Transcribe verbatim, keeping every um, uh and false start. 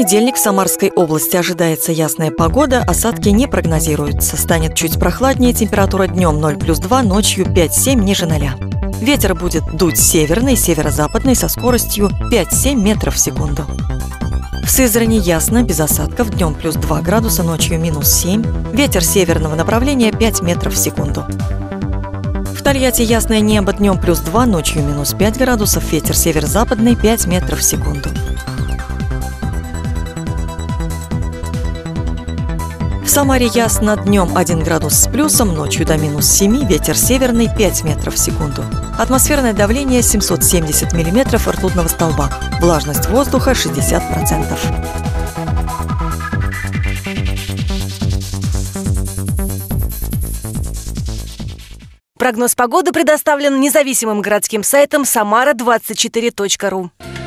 понедельник в Самарской области ожидается ясная погода, осадки не прогнозируются. Станет чуть прохладнее, температура днем ноль плюс два, ночью пять-семь ниже ноля. Ветер будет дуть северный, северо-западный со скоростью пять-семь метров в секунду. В Сызрани ясно, без осадков, днем плюс два градуса, ночью минус семь. Ветер северного направления пять метров в секунду. В Тольятти ясное небо, днем плюс два, ночью минус пять градусов, ветер северо-западный пять метров в секунду. В Самаре ясно, днем один градус с плюсом, ночью до минус семи, ветер северный пять метров в секунду. Атмосферное давление семьсот семьдесят миллиметров ртутного столба. Влажность воздуха шестьдесят процентов. Прогноз погоды предоставлен независимым городским сайтом самара двадцать четыре точка ру.